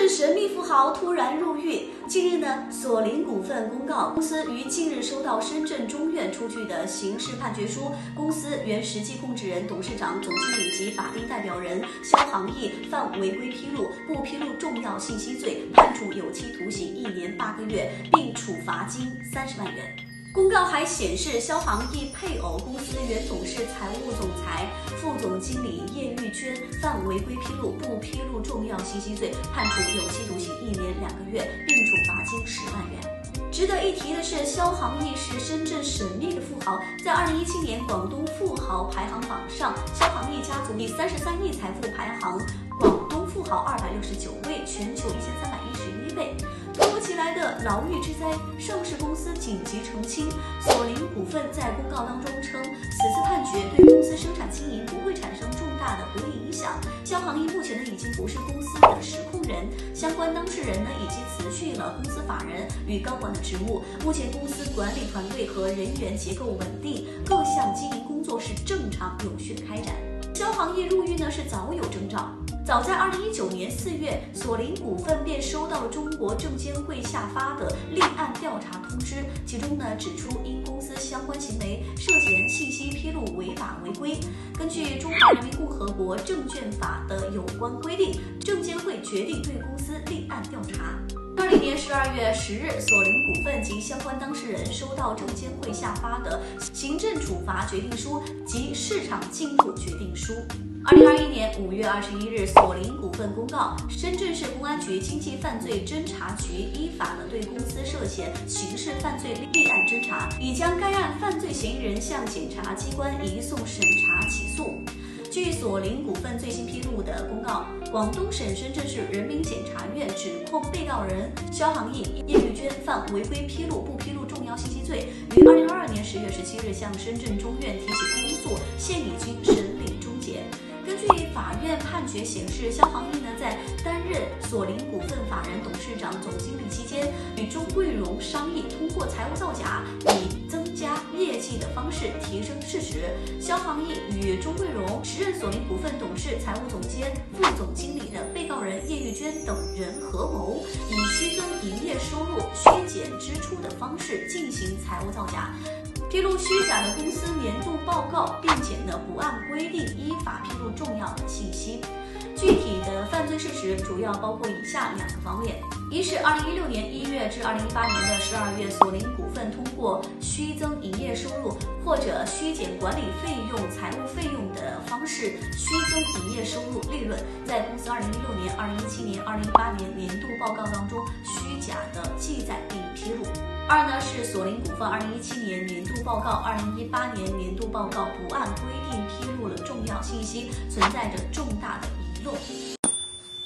神秘富豪突然入狱。近日呢，索林股份公告，公司于近日收到深圳中院出具的刑事判决书，公司原实际控制人、董事长、总经理及法定代表人肖航毅犯违规披露、不披露重要信息罪，判处有期徒刑1年8个月，并处罚金30万元。公告还显示，肖航毅配偶、公司原董事、财务总裁、副总经理叶玉娟犯违规披露、不披露重要信息罪，判处有期徒刑1年2个月，并处罚金10万元。值得一提的是，肖航毅是深圳神秘的富豪，在2017年广东富豪排行榜上，肖航毅家族以33亿财富排行广东富豪269位，全球1311位。突如其来的牢狱之灾，上市公司紧急澄清。索林股份在公告当中称，此次判决对公司生产经营不会产生重大的不利影响。肖航毅目前已经不是公司的实控人，相关当事人已经辞去了公司法人与高管的职务。目前公司管理团队和人员结构稳定，各项经营工作是正常有序的开展。肖航毅入狱是早有征兆。早在2019年4月，索林股份便收到了中国证监会下发的立案调查通知，其中指出因公司相关行为涉嫌信息披露违法违规。根据《中华人民共和国证券法》的有关规定，证监会决定对公司立案调查。2020年12月10日，索林股份及相关当事人收到证监会下发的行政处罚决定书及市场进入决定书。2021年5月21日，索林股份公告，深圳市公安局经济犯罪侦查局依法对公司涉嫌刑事犯罪立案侦查，已将该案犯罪嫌疑人向检察机关移送审查起诉。据索林股份最新披露的公告，广东省深圳市人民检察院指控被告人肖航毅、叶玉娟犯违规披露、不披露重要信息罪，于2022年10月17日向深圳中院提起公诉，现已经审理终结。根据法院判决显示，肖航毅在担任索林股份法人董事长、总经理期间，与钟桂荣商议通过财务造假以增加业绩的方式提升市值。肖航毅与钟桂荣时任索林股份董事、财务总监、副总经理的被告人叶玉娟等人合谋，以虚增营业收入、削减支出的方式进行财务造假，披露虚假的公司年度报告，并且不按规定依法披露重要的信息。具体的犯罪事实主要包括以下2个方面：一是2016年1月至2018年的12月，索林股份通过虚增营业收入或者虚减管理费用、财务费用的方式虚增营业收入利润，在公司2016年、2017年、2018年年度报告当中虚假的记载并披露。二是索林股份2017年年度报告、2018年年度报告不按规定披露了重要信息，存在着重大的遗漏。